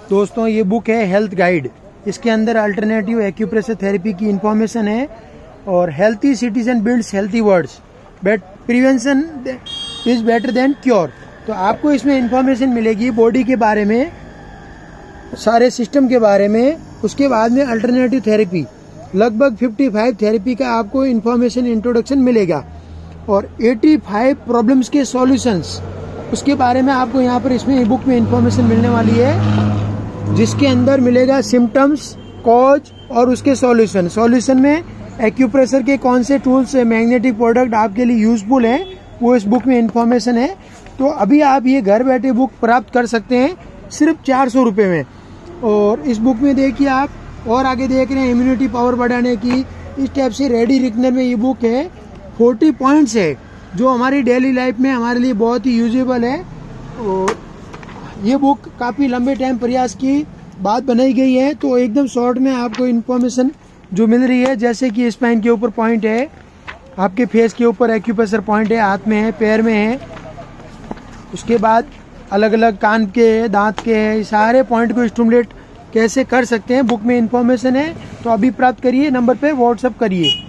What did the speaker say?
दोस्तों ये बुक है हेल्थ गाइड। इसके अंदर अल्टरनेटिव एक्यूप्रेशर थेरेपी की इंफॉर्मेशन है और healthy citizen builds healthy words, but prevention is better than cure. तो आपको इसमें इंफॉर्मेशन मिलेगी बॉडी के बारे में, सारे सिस्टम के बारे में। उसके बाद में अल्टरनेटिव थेरेपी, लगभग 55 थेरेपी का आपको इंफॉर्मेशन इंट्रोडक्शन मिलेगा और 85 प्रॉब्लम्स के सॉल्यूशंस, उसके बारे में आपको यहाँ पर इसमें बुक में इंफॉर्मेशन मिलने वाली है, जिसके अंदर मिलेगा सिम्टम्स, कॉज और उसके सॉल्यूशन। सॉल्यूशन में एक्यूप्रेशर के कौन से टूल्स, मैग्नेटिक प्रोडक्ट आपके लिए यूजफुल है, वो इस बुक में इंफॉर्मेशन है। तो अभी आप ये घर बैठे बुक प्राप्त कर सकते हैं सिर्फ 400 रुपये में। और इस बुक में देखिए आप, और आगे देख रहे हैं इम्यूनिटी पावर बढ़ाने की, इस टाइप से रेडी रिकनर में ये बुक है। 40 पॉइंट्स है जो हमारी डेली लाइफ में हमारे लिए बहुत ही यूजेबल है। और ये बुक काफ़ी लंबे टाइम प्रयास की बात बनाई गई है, तो एकदम शॉर्ट में आपको इन्फॉर्मेशन जो मिल रही है, जैसे कि स्पाइन के ऊपर पॉइंट है, आपके फेस के ऊपर एक्यूप्रेशर पॉइंट है, हाथ में है, पैर में है, उसके बाद अलग अलग कान के, दांत के, सारे पॉइंट को स्टिमुलेट कैसे कर सकते हैं बुक में इंफॉर्मेशन है। तो अभी प्राप्त करिए, नंबर पे व्हाट्सअप करिए।